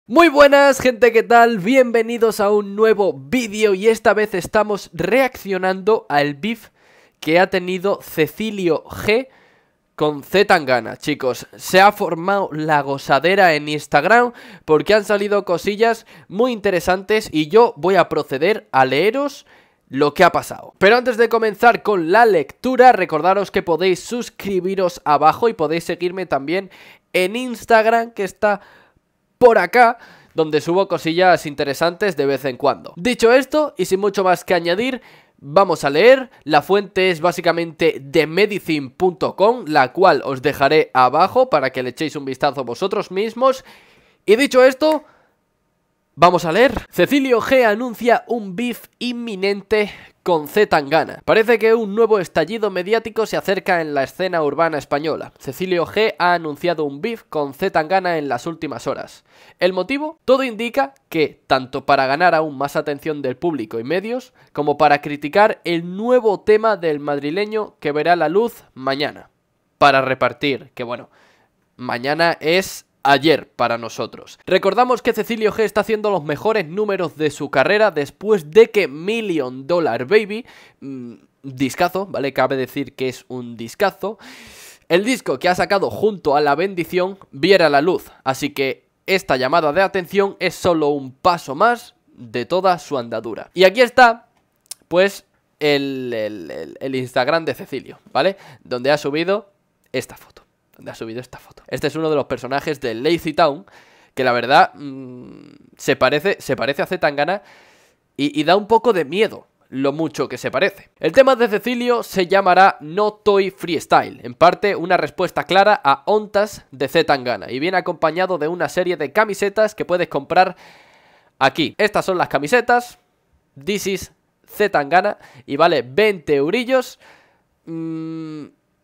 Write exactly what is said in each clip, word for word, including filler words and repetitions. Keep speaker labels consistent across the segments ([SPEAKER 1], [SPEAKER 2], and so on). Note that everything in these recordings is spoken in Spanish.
[SPEAKER 1] Muy buenas gente, ¿qué tal? Bienvenidos a un nuevo vídeo y esta vez estamos reaccionando al beef que ha tenido Cecilio G con C. Tangana. Chicos, se ha formado la gozadera en Instagram porque han salido cosillas muy interesantes y yo voy a proceder a leeros lo que ha pasado. Pero antes de comenzar con la lectura, recordaros que podéis suscribiros abajo y podéis seguirme también en Instagram, que está por acá, donde subo cosillas interesantes de vez en cuando. Dicho esto, y sin mucho más que añadir, vamos a leer. La fuente es básicamente The Medicine punto com, la cual os dejaré abajo para que le echéis un vistazo vosotros mismos. Y dicho esto, vamos a leer. Cecilio G anuncia un beef inminente con C. Tangana. Parece que un nuevo estallido mediático se acerca en la escena urbana española. Cecilio G ha anunciado un beef con C. Tangana en las últimas horas. ¿El motivo? Todo indica que, tanto para ganar aún más atención del público y medios, como para criticar el nuevo tema del madrileño que verá la luz mañana. Para repartir, que bueno, mañana es ayer para nosotros. Recordamos que Cecilio G está haciendo los mejores números de su carrera después de que Million Dollar Baby, mmm, discazo, ¿vale? Cabe decir que es un discazo, el disco que ha sacado junto a La Bendición viera la luz, así que esta llamada de atención es solo un paso más de toda su andadura. Y aquí está, pues, el, el, el, el Instagram de Cecilio, ¿vale? Donde ha subido esta foto. Donde ha subido esta foto. Este es uno de los personajes de Lazy Town, que la verdad mmm, se parece se parece a C. Tangana y, y da un poco de miedo lo mucho que se parece. El tema de Cecilio se llamará No Toy Freestyle, en parte una respuesta clara a Ontas de C. Tangana, y viene acompañado de una serie de camisetas que puedes comprar aquí. Estas son las camisetas, This is C. Tangana, y vale veinte eurillos. Mmm...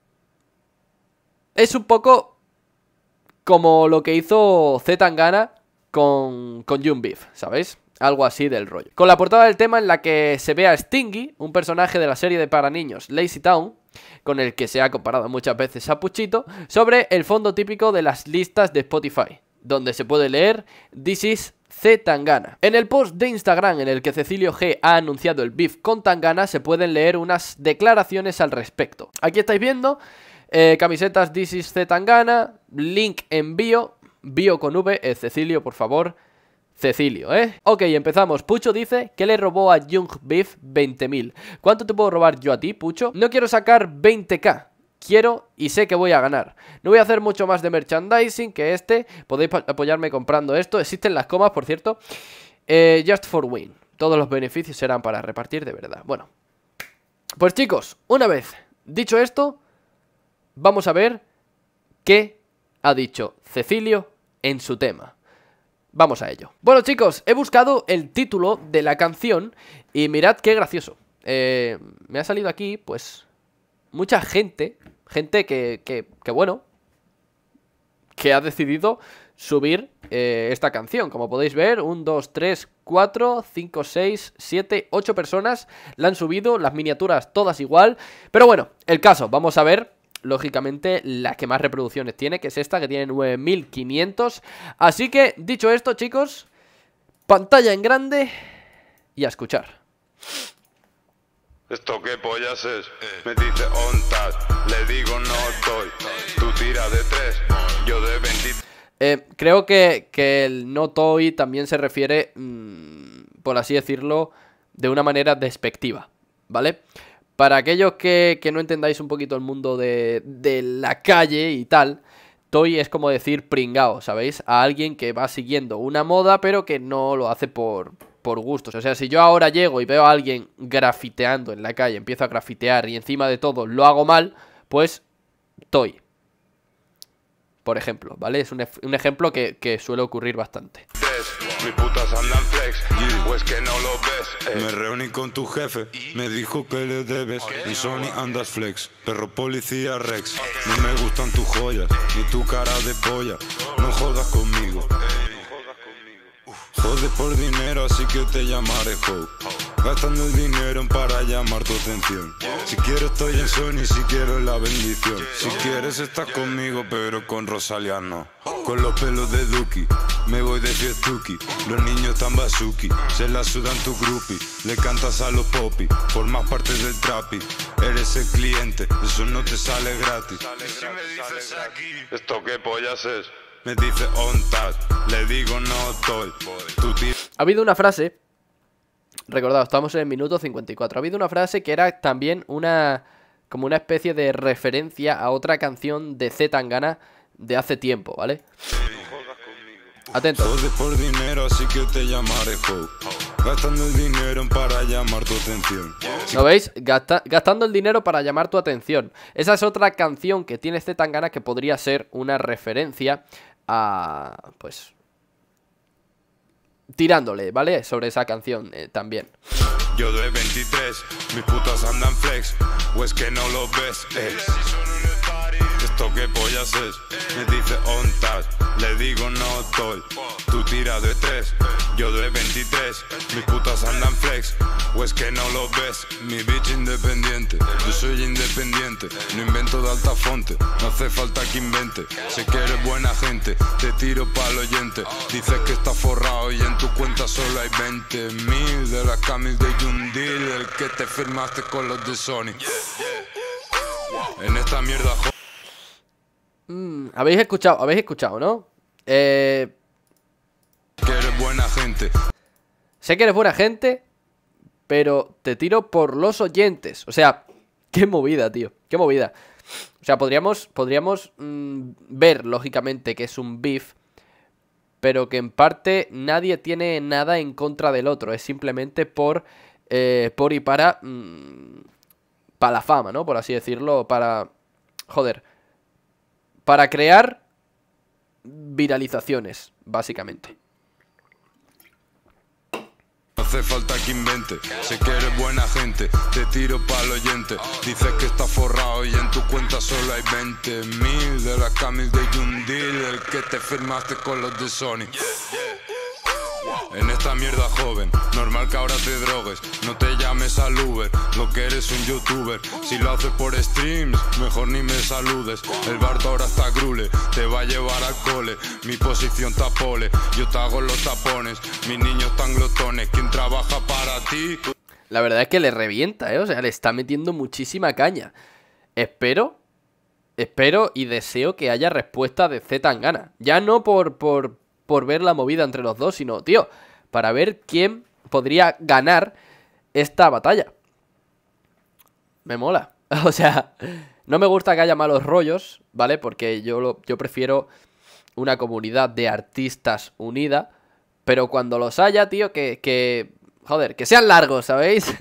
[SPEAKER 1] Es un poco como lo que hizo C. Tangana con, con Young Beef, ¿sabéis? Algo así del rollo. Con la portada del tema en la que se ve a Stingy, un personaje de la serie de para niños Lazy Town, con el que se ha comparado muchas veces a Puchito, sobre el fondo típico de las listas de Spotify, donde se puede leer This is C. Tangana. En el post de Instagram en el que Cecilio G ha anunciado el beef con Tangana se pueden leer unas declaraciones al respecto. Aquí estáis viendo Eh, camisetas This is C. Tangana, link en bio, bio con V, eh, Cecilio, por favor, Cecilio, ¿eh? Ok, empezamos. Pucho dice que le robó a Young Beef veinte mil. ¿Cuánto te puedo robar yo a ti, Pucho? No quiero sacar veinte k, quiero y sé que voy a ganar. No voy a hacer mucho más de merchandising que este, podéis apoyarme comprando esto, existen las comas, por cierto. eh, Just for win, todos los beneficios serán para repartir de verdad. Bueno, pues chicos, una vez dicho esto, vamos a ver qué ha dicho Cecilio en su tema. Vamos a ello. Bueno chicos, he buscado el título de la canción y mirad qué gracioso. Eh, me ha salido aquí, pues, mucha gente, gente que, que, que bueno, que ha decidido subir eh, esta canción. Como podéis ver, uno, dos, tres, cuatro, cinco, seis, siete, ocho personas la han subido, las miniaturas todas igual. Pero bueno, el caso, vamos a ver lógicamente la que más reproducciones tiene, que es esta, que tiene nueve mil quinientos. Así que, dicho esto, chicos, pantalla en grande y a escuchar.
[SPEAKER 2] ¿Esto qué pollas es? Me dice ontas, le digo no estoy. Tú tiras de tres, yo de veinte.
[SPEAKER 1] Eh, creo que, que el no toy también se refiere, mmm, por así decirlo, de una manera despectiva, ¿vale? Para aquellos que, que no entendáis un poquito el mundo de, de la calle y tal, toy es como decir pringao, ¿sabéis? A alguien que va siguiendo una moda pero que no lo hace por, por gustos. O sea, si yo ahora llego y veo a alguien grafiteando en la calle, empiezo a grafitear y encima de todo lo hago mal, pues toy. Por ejemplo, ¿vale? Es un, un ejemplo que, que suele ocurrir bastante.
[SPEAKER 2] Mi putas andan flex, pues que no lo ves.
[SPEAKER 3] Eh. Me reuní con tu jefe, me dijo que le debes. En Sony andas flex, perro policía Rex. No me gustan tus joyas, ni tu cara de polla. No jodas conmigo. Jodes por dinero, así que te llamaré Ho. Gastando el dinero para llamar tu atención. Si quiero estoy en Sony, si quiero es La Bendición. Si quieres estás conmigo, pero con Rosalía no. con los pelos de Duki, me voy de fiestuki. Los niños tan bazuki, se la sudan tu groupie. Le cantas a los popi, formas parte del trapi. Eres el cliente, eso no te sale gratis.
[SPEAKER 2] Si me dices aquí, esto qué pollas es.
[SPEAKER 3] Me dice on touch, le digo no estoy. Tu tío.
[SPEAKER 1] Ha habido una frase, recordad, estamos en el minuto cincuenta y cuatro. Ha habido una frase que era también una, como una especie de referencia a otra canción de Z Tangana de hace tiempo, ¿vale? Atento.
[SPEAKER 3] Jodes por dinero, así que te llamaré Ho. Gastando el dinero para llamar tu atención.
[SPEAKER 1] ¿Lo veis? Gasta gastando el dinero para llamar tu atención. Esa es otra canción que tiene Z Tangana que podría ser una referencia a... pues... tirándole, ¿vale? Sobre esa canción eh, también.
[SPEAKER 3] Yo de veintitrés, mis putas andan flex. O es que no lo ves, eh. Esto qué pollas es. Me dice on touch, le digo no estoy. Tú tira de tres, yo de veintitrés, mis putas andan flex. O es que no lo ves, mi bitch independiente. Yo soy independiente, no invento de alta fonte. No hace falta que invente, sé que eres buena gente. Te tiro pa'l oyente, dices que estás forrado y en tu cuenta solo hay veinte mil. De las camis de Yundil, el que te firmaste con los de Sony. En esta mierda jo
[SPEAKER 1] Mm, habéis escuchado, habéis escuchado, ¿no? Eh...
[SPEAKER 3] que eres buena gente.
[SPEAKER 1] Sé que eres buena gente, pero te tiro por los oyentes. O sea, qué movida, tío. Qué movida. O sea, podríamos, podríamos mmm, ver, lógicamente, que es un beef, pero que en parte nadie tiene nada en contra del otro. Es simplemente por, eh, por y para... Mmm, para la fama, ¿no? Por así decirlo, para... Joder. Para crear viralizaciones, básicamente.
[SPEAKER 3] No hace falta que invente, sé que eres buena gente. Te tiro pa'l oyente, dices que estás forrado y en tu cuenta solo hay veinte mil. De las camis de Yundil, el que te firmaste con los de Sony. En esta mierda joven, normal que ahora te drogues. No te llames al Uber, lo que eres un youtuber. Si lo haces por streams, mejor ni me saludes. El Bart ahora está grule, te va a llevar al cole. Mi posición está pole, yo te hago los tapones. Mis niños tan glotones, ¿quién trabaja para ti?
[SPEAKER 1] La verdad es que le revienta, ¿eh? O sea, le está metiendo muchísima caña. Espero, espero y deseo que haya respuesta de Z Tangana. Ya no por... por por ver la movida entre los dos, sino, tío, para ver quién podría ganar esta batalla. Me mola. O sea, no me gusta que haya malos rollos, ¿vale? Porque yo, lo, yo prefiero una comunidad de artistas unida, pero cuando los haya, tío, que, que joder, que sean largos, ¿sabéis?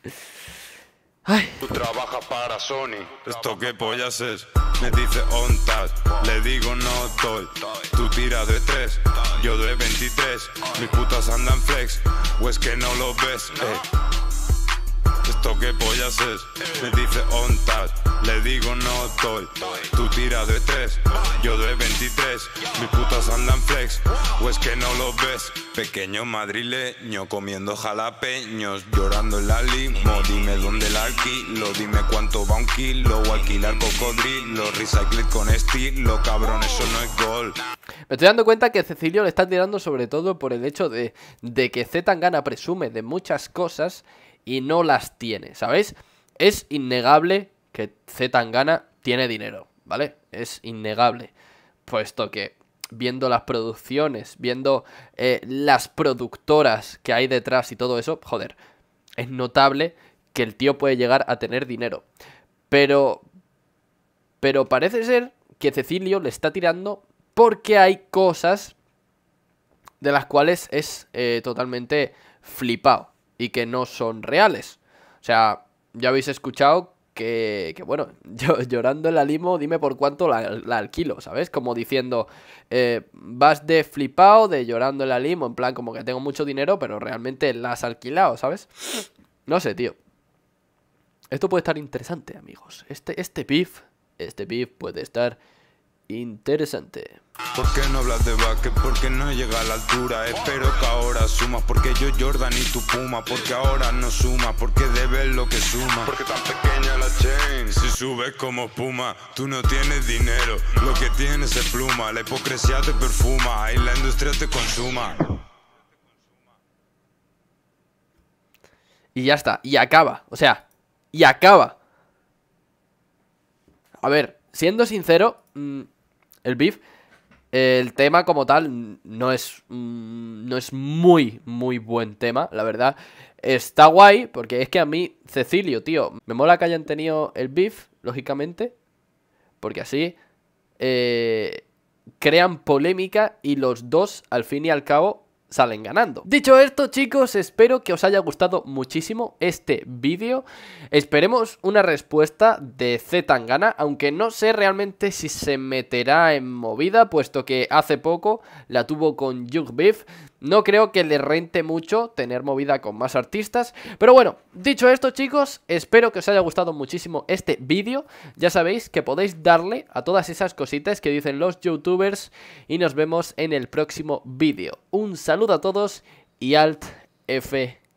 [SPEAKER 1] Ay.
[SPEAKER 2] Tú trabajas para Sony.
[SPEAKER 3] Esto qué pollas es. Me dice on touch, le digo no estoy. Tú tira de tres, yo de veintitrés. Mis putas andan flex, o es que no lo ves, eh. Esto qué pollas es. Me dice on touch, le digo no estoy. Tú tira de tres, yo de veintitrés. Mis putas andan flex, o es que no lo ves. Pequeño madrileño comiendo jalapeños, llorando en la limo. Dime dónde la alquilo, dime cuánto va un kilo. O alquilar cocodrilo, recycle con estilo. Cabrón, eso no es gol.
[SPEAKER 1] Me estoy dando cuenta que Cecilio le está tirando sobre todo por el hecho de, de que Z Tangana presume de muchas cosas y no las tiene, ¿sabéis? Es innegable que Z Tangana tiene dinero, ¿vale? Es innegable, puesto que viendo las producciones, viendo eh, las productoras que hay detrás y todo eso, joder, es notable que el tío puede llegar a tener dinero. Pero, pero parece ser que Cecilio le está tirando porque hay cosas de las cuales es eh, totalmente flipado y que no son reales. O sea, ya habéis escuchado que, que bueno, yo llorando en la limo, dime por cuánto la, la alquilo, ¿sabes? Como diciendo, eh, vas de flipado, de llorando en la limo, en plan como que tengo mucho dinero, pero realmente la has alquilado, ¿sabes? No sé, tío. Esto puede estar interesante, amigos. Este, este beef, este beef puede estar interesante.
[SPEAKER 3] ¿Por qué no hablas de básquet? Porque no llega a la altura. Espero que ahora sumas. Porque yo Jordan y tu Puma. Porque ahora no suma. Porque debes lo que suma.
[SPEAKER 2] Porque tan pequeña la chain.
[SPEAKER 3] Si subes como espuma, tú no tienes dinero. Lo que tienes es pluma. La hipocresía te perfuma. Y la industria te consuma.
[SPEAKER 1] Y ya está, y acaba, o sea, y acaba. A ver, siendo sincero, mmm, el beef, el tema como tal no es, mmm, no es muy, muy buen tema, la verdad. Está guay, porque es que a mí, Cecilio, tío, me mola que hayan tenido el beef, lógicamente, porque así eh, crean polémica y los dos, al fin y al cabo, salen ganando. Dicho esto, chicos, espero que os haya gustado muchísimo este vídeo. Esperemos una respuesta de Zetangana, aunque no sé realmente si se meterá en movida, puesto que hace poco la tuvo con Yugbeef. No creo que le rente mucho tener movida con más artistas. Pero bueno, dicho esto, chicos, espero que os haya gustado muchísimo este vídeo. Ya sabéis que podéis darle a todas esas cositas que dicen los youtubers. Y nos vemos en el próximo vídeo. Un saludo a todos y alt F